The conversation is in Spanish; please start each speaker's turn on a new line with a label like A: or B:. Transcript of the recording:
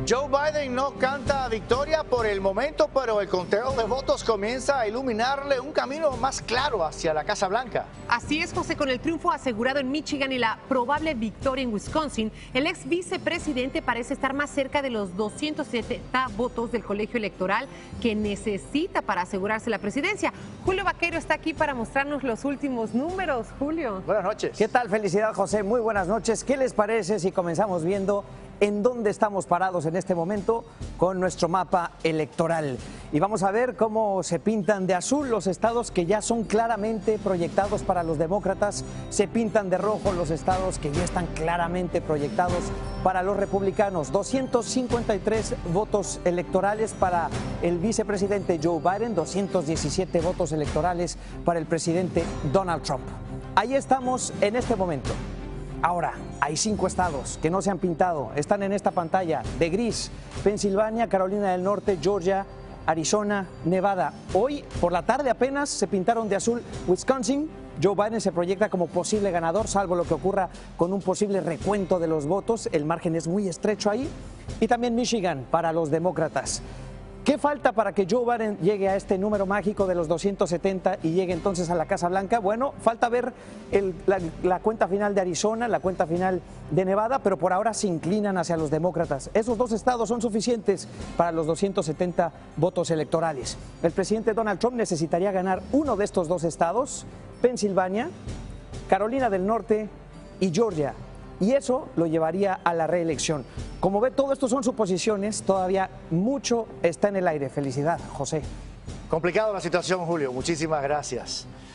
A: Joe Biden no canta victoria por el momento, pero el conteo de votos comienza a iluminarle un camino más claro hacia la Casa Blanca.
B: Así es, José, con el triunfo asegurado en Michigan y la probable victoria en Wisconsin, el ex vicepresidente parece estar más cerca de los 270 votos del colegio electoral que necesita para asegurarse la presidencia. Julio Vaquero está aquí para mostrarnos los últimos números. Julio.
A: Buenas noches.
C: ¿Qué tal? Felicidad, José. Muy buenas noches. ¿Qué les parece si comenzamos viendo en dónde estamos parados en este momento con nuestro mapa electoral? Y vamos a ver cómo se pintan de azul los estados que ya son claramente proyectados para los demócratas, se pintan de rojo los estados que ya están claramente proyectados para los republicanos. 253 votos electorales para el vicepresidente Joe Biden, 217 votos electorales para el presidente Donald Trump. Ahí estamos en este momento. Ahora, hay 5 estados que no se han pintado, están en esta pantalla de gris: Pensilvania, Carolina del Norte, Georgia, Arizona, Nevada. Hoy por la tarde apenas se pintaron de azul Wisconsin. Joe Biden se proyecta como posible ganador, salvo lo que ocurra con un posible recuento de los votos. El margen es muy estrecho ahí. Y también Michigan para los demócratas. ¿Qué falta para que Joe Biden llegue a este número mágico de los 270 y llegue entonces a la Casa Blanca? Bueno, falta ver la cuenta final de Arizona, la cuenta final de Nevada, pero por ahora se inclinan hacia los demócratas. Esos 2 estados son suficientes para los 270 votos electorales. El presidente Donald Trump necesitaría ganar uno de estos 2 estados, Pensilvania, Carolina del Norte y Georgia. Y eso lo llevaría a la reelección. Como ve, todo esto son suposiciones, todavía mucho está en el aire. Felicidad, José.
A: Complicada la situación, Julio. Muchísimas gracias.